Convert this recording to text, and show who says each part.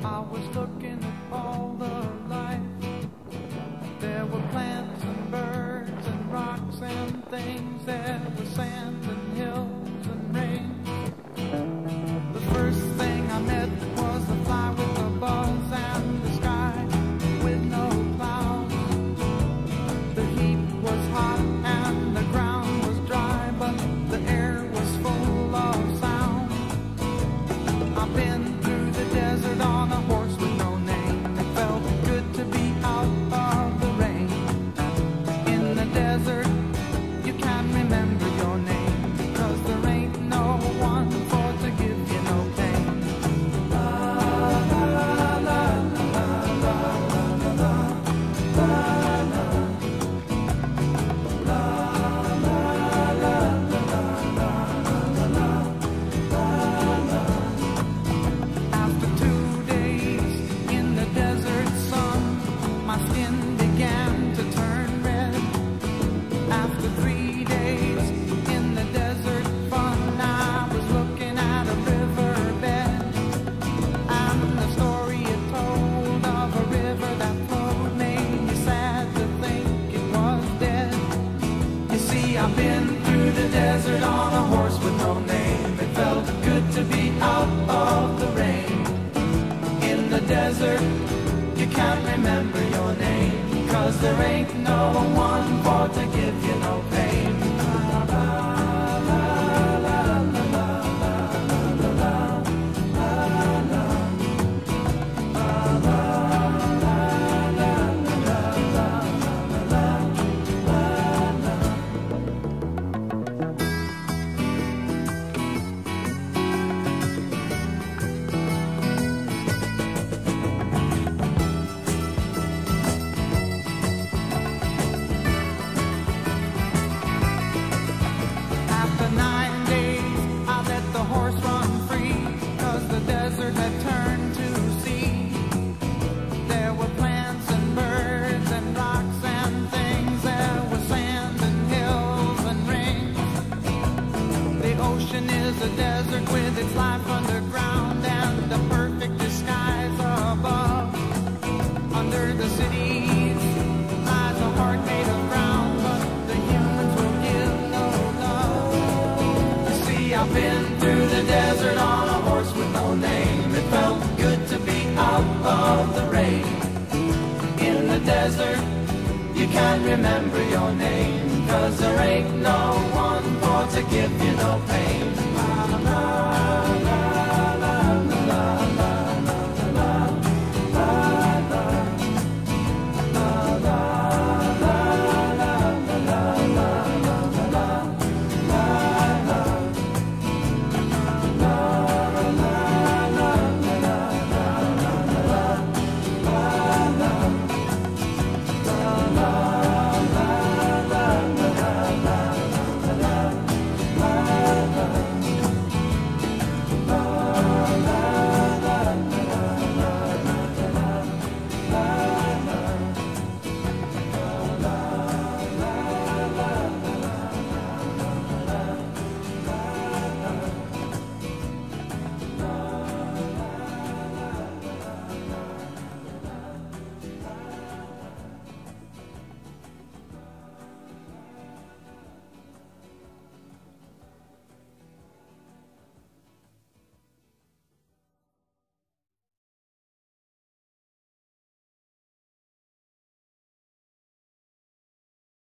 Speaker 1: I was looking at all the life. There were plants and birds and rocks and things. There was sand and hills and rain. The first thing I met was a fly with a buzz and the sky with no clouds. The heat was hot and the ground was dry, but the air was full of sound. I've been through the desert on a horse with no name. It felt good to be out of the rain. In the desert, you can't remember your name, because there ain't no one for to give you no pain. La la la la la la la la la la la. After 2 days in the desert sun, my skin began to turn red. After 3 days in the desert fun, I was looking at a riverbed, and the story it told of a river that flowed made me sad to think it was dead. You see, I've been through the desert on a horse with no name. It felt good to be out of the rain. In the desert, you can't remember your name, 'cause there ain't no one for to give you no pain. La la la la la la la la la la After 9 days, I let the horse run free, 'cause the desert had turned to sea. There were plants and birds and rocks and things. There was sand and hills and rain. The ocean is a desert with its life underground and the perfect disguise above. Under the cities lies a heart made of brown, but the humans will give no love. You see, I've been through the desert on a horse with no name. It felt good to be out of the rain. In the desert, you can't remember your name, 'cause there ain't no one for to give you no pain.